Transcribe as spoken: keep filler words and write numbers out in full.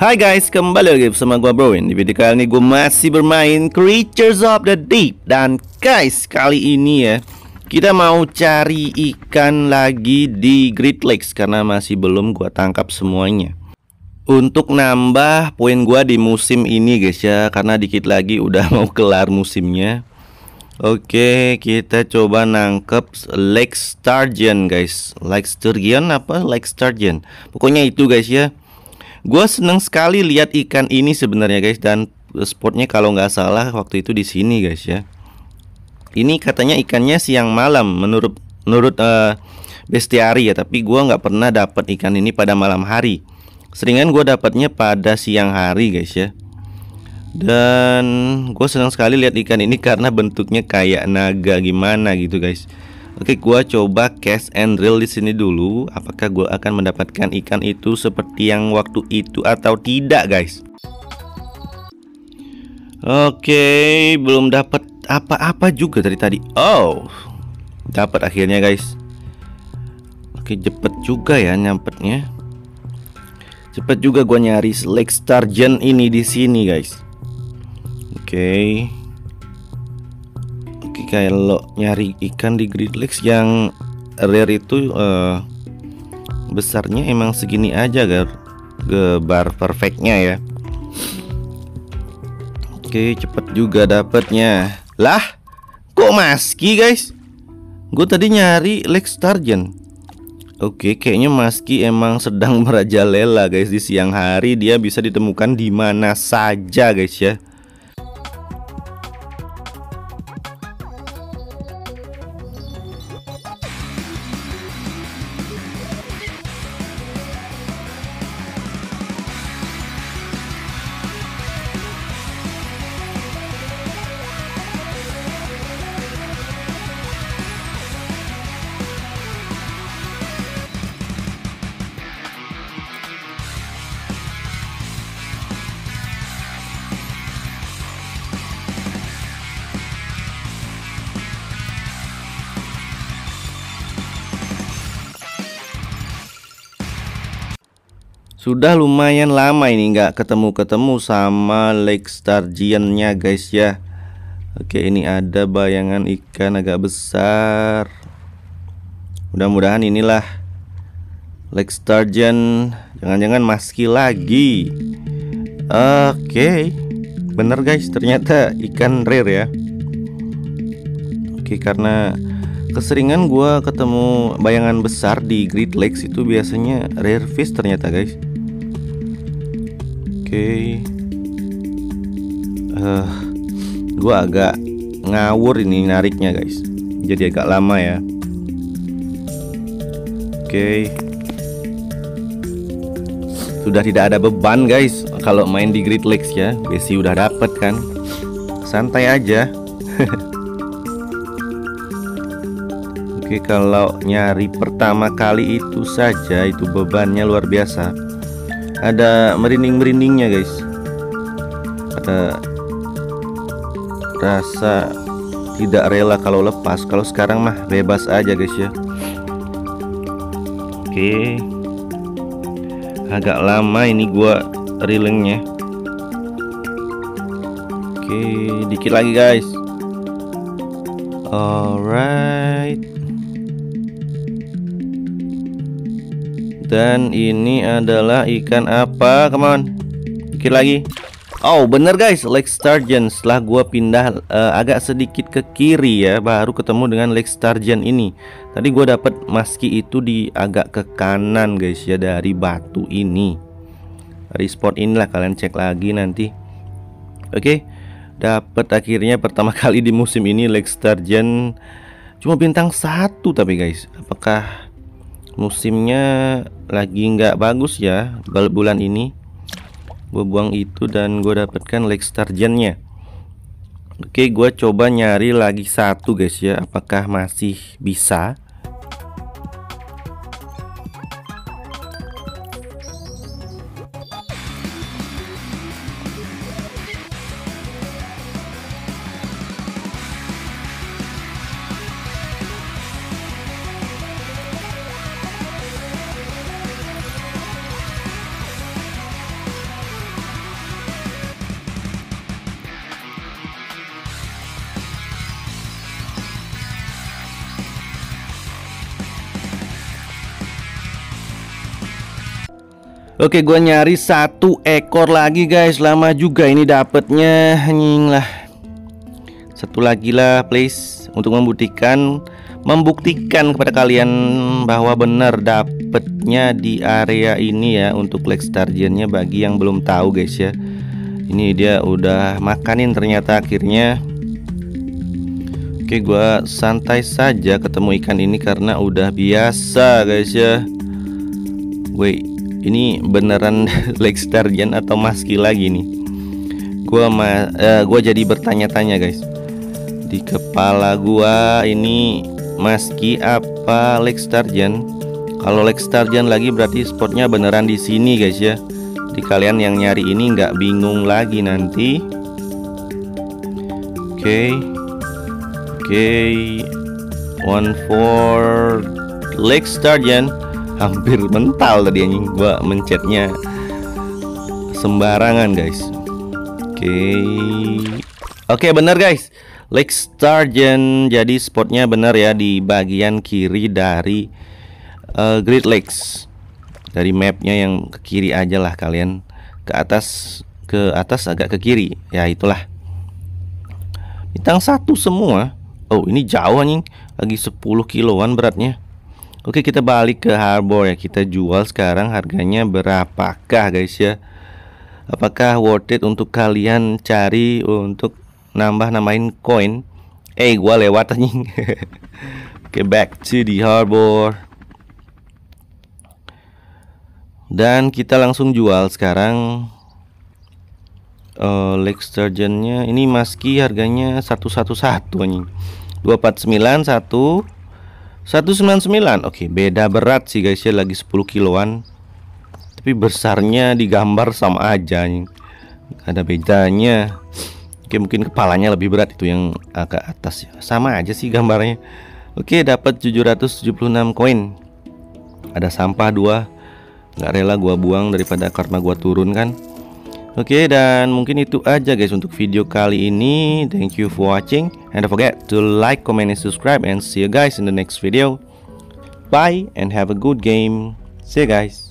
Hai guys, kembali lagi bersama gua Broin. Di video kali ini gue masih bermain Creatures of the Deep. Dan guys, kali ini ya kita mau cari ikan lagi di Great Lakes karena masih belum gua tangkap semuanya. Untuk nambah poin gua di musim ini guys ya, karena dikit lagi udah mau kelar musimnya. Oke, kita coba nangkep Lake Sturgeon guys. Lake Sturgeon apa? Lake Sturgeon. Pokoknya itu guys ya. Gue seneng sekali lihat ikan ini sebenarnya guys, dan spotnya kalau nggak salah waktu itu di sini guys ya. Ini katanya ikannya siang malam menurut menurut uh, bestiari ya, tapi gue nggak pernah dapat ikan ini pada malam hari. Seringan gue dapatnya pada siang hari guys ya. Dan gue senang sekali lihat ikan ini karena bentuknya kayak naga gimana gitu guys. Oke, gua coba cast and reel di sini dulu. Apakah gua akan mendapatkan ikan itu seperti yang waktu itu atau tidak, guys? Oke, belum dapat apa-apa juga dari tadi. Oh, dapat akhirnya, guys. Oke, cepet juga ya nyampetnya. Cepet juga gua nyari Lake Sturgeon ini di sini, guys. Oke. Kalau nyari ikan di Great Lakes yang rare itu uh, besarnya emang segini aja gar gebar perfectnya ya. Oke, cepet juga dapatnya. Lah, kok maski guys? Gue tadi nyari Lake Sturgeon. Oke, kayaknya maski emang sedang merajalela guys. Di siang hari dia bisa ditemukan di mana saja guys ya. Sudah lumayan lama ini nggak ketemu-ketemu sama Lake Sturgeon-nya guys ya. Oke, ini ada bayangan ikan agak besar. Mudah-mudahan inilah Lake Sturgeon. Jangan-jangan maski lagi. Oke, bener guys, ternyata ikan rare ya. Oke, karena keseringan gua ketemu bayangan besar di Great Lakes itu biasanya rare fish ternyata guys. Oke, uh, gua agak ngawur ini nariknya guys, jadi agak lama ya. Oke, sudah tidak ada beban guys kalau main di Great Lakes ya. Besi udah dapet kan, santai aja. Oke, kalau nyari pertama kali itu saja itu bebannya luar biasa. Ada merinding-merindingnya guys. Ada rasa tidak rela kalau lepas. Kalau sekarang mah bebas aja guys ya. Oke, agak lama ini gua reelingnya. Oke, dikit lagi guys. Alright. Dan ini adalah ikan apa? Come on, dikit lagi. Oh bener guys, Lake Sturgeon. Setelah gua pindah uh, agak sedikit ke kiri ya, baru ketemu dengan Lake Sturgeon ini. Tadi gua dapat maski itu di agak ke kanan guys ya, dari batu ini. Dari spot inilah, kalian cek lagi nanti. Oke, dapat akhirnya pertama kali di musim ini Lake Sturgeon. Cuma bintang satu tapi guys, apakah musimnya lagi nggak bagus ya bulan ini? Gue buang itu dan gue dapatkan Lake Sturgeon-nya. Oke, gue coba nyari lagi satu guys ya, apakah masih bisa? Oke, gua nyari satu ekor lagi guys. Lama juga ini dapetnya. Anjing lah. Satu lagi lah please, untuk membuktikan membuktikan kepada kalian bahwa benar dapetnya di area ini ya, untuk Lake Sturgeon-nya bagi yang belum tahu guys ya. Ini dia udah makanin ternyata akhirnya. Oke, gua santai saja ketemu ikan ini karena udah biasa guys ya. Wait, ini beneran Lake Sturgeon atau musky lagi nih? Gua ma uh, gua jadi bertanya-tanya guys. Di kepala gua ini musky apa Lake Sturgeon? Kalau Lake Sturgeon lagi berarti spotnya beneran di sini guys ya. Jadi kalian yang nyari ini nggak bingung lagi nanti. Oke, okay. Oke, okay. One for Lake Sturgeon. Hampir mental tadi anjing, gua mencetnya sembarangan guys. Oke, okay. Oke okay, bener guys, Lake Sturgeon. Jadi spotnya benar ya di bagian kiri dari uh, Great Lakes. Dari mapnya yang ke kiri aja lah kalian. Ke atas, ke atas agak ke kiri. Ya itulah. Bintang satu semua. Oh ini jauh anjing. Lagi sepuluh kiloan beratnya. Oke, kita balik ke harbor ya. Kita jual sekarang, harganya berapakah guys ya? Apakah worth it untuk kalian cari untuk nambah-nambahin koin? Eh, gua lewat anjing. Oke, back to the harbor. Dan kita langsung jual sekarang. uh, Lake Sturgeon-nya ini musky harganya seratus sebelas anjing. dua empat sembilan satu seratus sembilan puluh sembilan. Oke, beda berat sih guys ya, lagi sepuluh kiloan. Tapi besarnya digambar sama aja nih. Gak ada bedanya. Oke, mungkin kepalanya lebih berat itu yang agak atas ya. Sama aja sih gambarnya. Oke, dapat tujuh ratus tujuh puluh enam koin. Ada sampah dua. Gak rela gua buang daripada karena gua turun kan. Oke, dan mungkin itu aja guys untuk video kali ini. Thank you for watching, and don't forget to like, comment, and subscribe, and see you guys in the next video. Bye and have a good game. See you guys.